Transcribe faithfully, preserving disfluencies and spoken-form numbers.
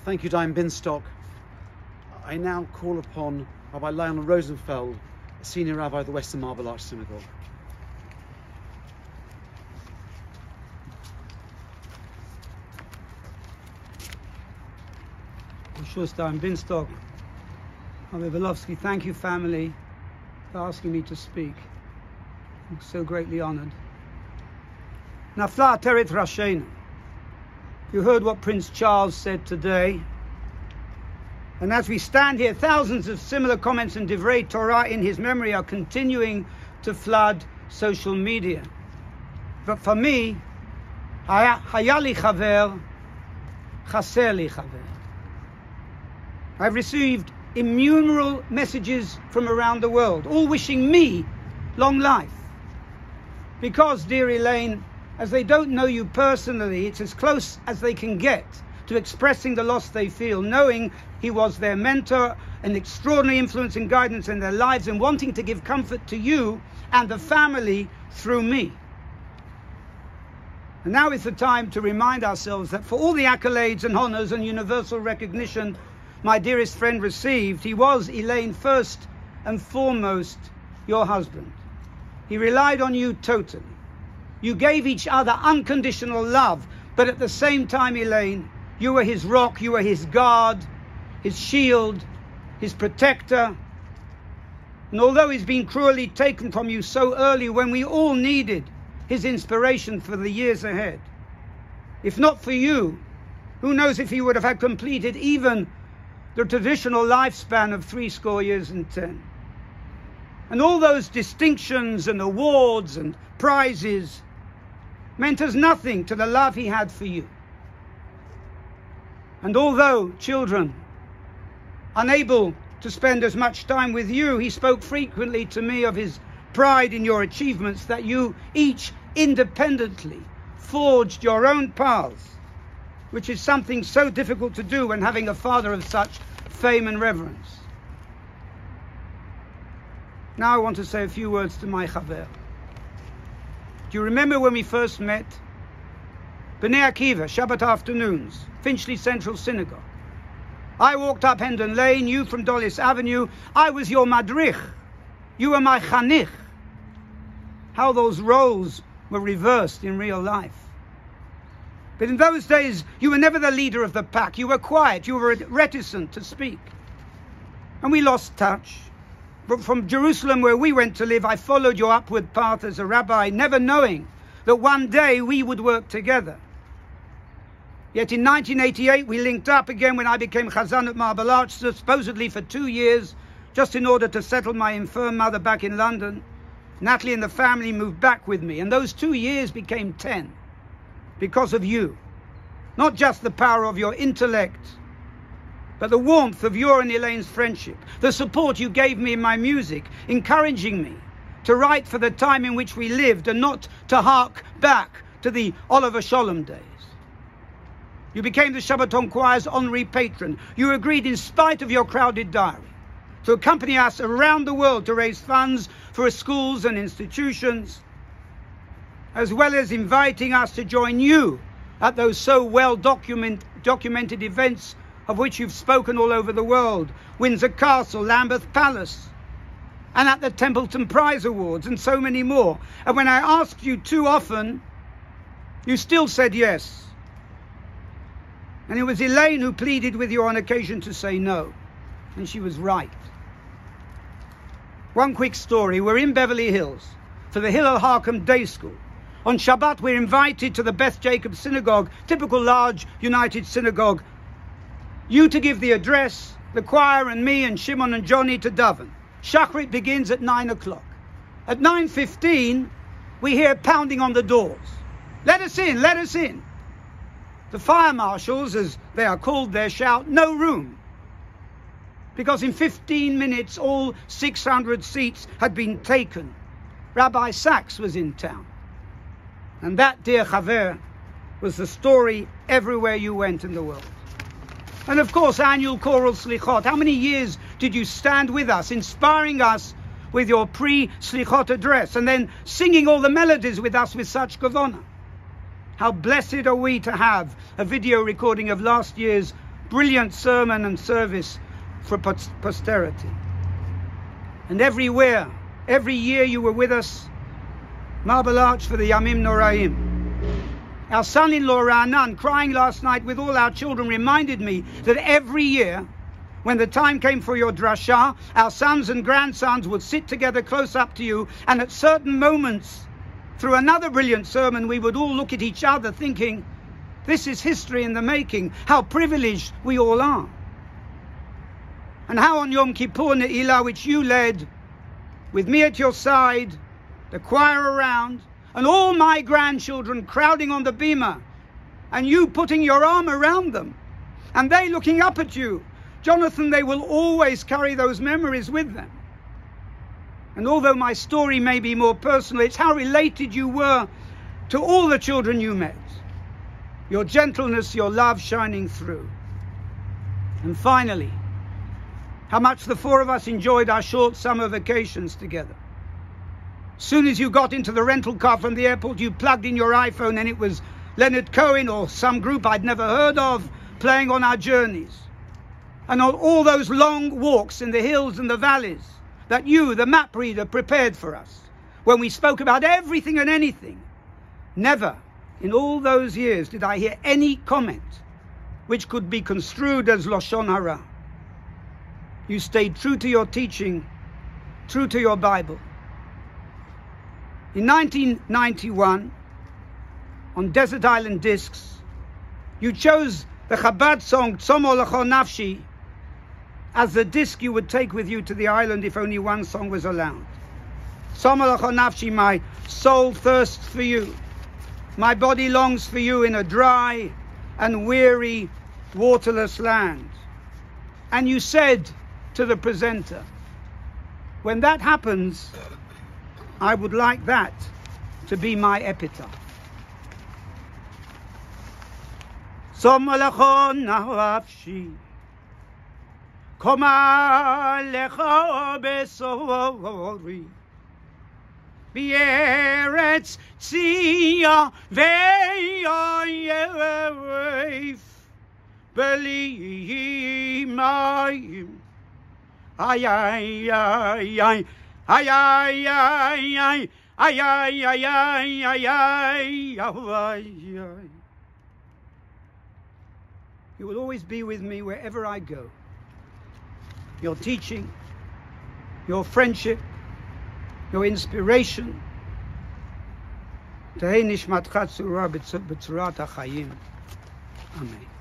Thank you, Dayan Binstock. I now call upon Rabbi Lionel Rosenfeld, Senior Rabbi of the Western Marble Arch Synagogue. Dayan Binstock, Rabbi Velovsky, thank you, family, for asking me to speak. I'm so greatly honored. Nafla Teret Rasheinu. You heard what Prince Charles said today. And as we stand here, thousands of similar comments and divrei Torah in his memory are continuing to flood social media. But for me, haya li chaver, chaser li chaver. I've received innumerable messages from around the world, all wishing me long life. Because, dear Elaine, as they don't know you personally, it's as close as they can get to expressing the loss they feel, knowing he was their mentor, an extraordinary influence and guidance in their lives, and wanting to give comfort to you and the family through me. And now is the time to remind ourselves that for all the accolades and honors and universal recognition my dearest friend received, he was, Elaine, first and foremost your husband. He relied on you totally. You gave each other unconditional love, but at the same time, Elaine, you were his rock, you were his guard, his shield, his protector. And although he's been cruelly taken from you so early when we all needed his inspiration for the years ahead, if not for you, who knows if he would have had completed even the traditional lifespan of three score years and ten. And all those distinctions and awards and prizes meant as nothing to the love he had for you. And although, children, unable to spend as much time with you, he spoke frequently to me of his pride in your achievements, that you each independently forged your own paths, which is something so difficult to do when having a father of such fame and reverence. Now I want to say a few words to my chaver. Do you remember when we first met? B'nai Akiva, Shabbat afternoons, Finchley Central Synagogue. I walked up Hendon Lane, you from Dulles Avenue. I was your madrich. You were my chanich. How those roles were reversed in real life. But in those days, you were never the leader of the pack. You were quiet. You were reticent to speak. And we lost touch. But from Jerusalem, where we went to live, I followed your upward path as a rabbi, never knowing that one day we would work together. Yet in nineteen eighty-eight, we linked up again when I became Chazan at Marble Arch, supposedly for two years, just in order to settle my infirm mother back in London. Natalie and the family moved back with me, and those two years became ten. Because of you. Not just the power of your intellect, but the warmth of your and Elaine's friendship, the support you gave me in my music, encouraging me to write for the time in which we lived and not to hark back to the Oliver Sholem days. You became the Shabbaton Choir's honorary patron. You agreed, in spite of your crowded diary, to accompany us around the world to raise funds for schools and institutions, as well as inviting us to join you at those so well document, documented events of which you've spoken all over the world, Windsor Castle, Lambeth Palace, and at the Templeton Prize Awards, and so many more. And when I asked you too often, you still said yes. And it was Elaine who pleaded with you on occasion to say no, and she was right. One quick story. We're in Beverly Hills for the Hillel Harkham Day School. On Shabbat, we're invited to the Beth Jacob Synagogue, typical large United synagogue. You to give the address, the choir and me and Shimon and Johnny to daven. Shachrit begins at nine o'clock. At nine fifteen, we hear pounding on the doors. Let us in, let us in. The fire marshals, as they are called there, shout, no room. Because in fifteen minutes, all six hundred seats had been taken. Rabbi Sacks was in town. And that, dear chaver, was the story everywhere you went in the world. And of course, annual choral slichot. How many years did you stand with us, inspiring us with your pre-slichot address, and then singing all the melodies with us with such kavana? How blessed are we to have a video recording of last year's brilliant sermon and service for posterity. And everywhere, every year you were with us, Marble Arch for the Yamim Noraim. Our son-in-law Ra'anan, crying last night with all our children, reminded me that every year, when the time came for your drasha, our sons and grandsons would sit together close up to you, and at certain moments, through another brilliant sermon, we would all look at each other thinking, this is history in the making, how privileged we all are. And how on Yom Kippur Ne'ilah, which you led, with me at your side, the choir around, and all my grandchildren crowding on the bima, and you putting your arm around them, and they looking up at you, Jonathan, they will always carry those memories with them. And although my story may be more personal, it's how related you were to all the children you met. Your gentleness, your love shining through. And finally, how much the four of us enjoyed our short summer vacations together. As soon as you got into the rental car from the airport, you plugged in your iPhone and it was Leonard Cohen or some group I'd never heard of playing on our journeys. And on all those long walks in the hills and the valleys that you, the map reader, prepared for us, when we spoke about everything and anything. Never in all those years did I hear any comment which could be construed as Lashon Hara. You stayed true to your teaching, true to your Bible. In nineteen ninety-one, on Desert Island Discs, you chose the Chabad song Tzomo L'cho Nafshi as the disc you would take with you to the island if only one song was allowed. Tzomo L'cho Nafshi, my soul thirsts for you. My body longs for you in a dry and weary, waterless land. And you said to the presenter, when that happens, I would like that to be my epitaph. Tzomo L'cho Nafshi, Koma L'cho Besori, B'eretz Tzia Ve'yoyef B'li Mayim. Ay, ay, ay, ay, ay, ay, ay, ay, ay, ay, ay, ay, ay, ay. You will always be with me wherever I go. Your teaching, your friendship, your inspiration. Tehei nishmatcha tzura b'tzurat hachayim. Amen.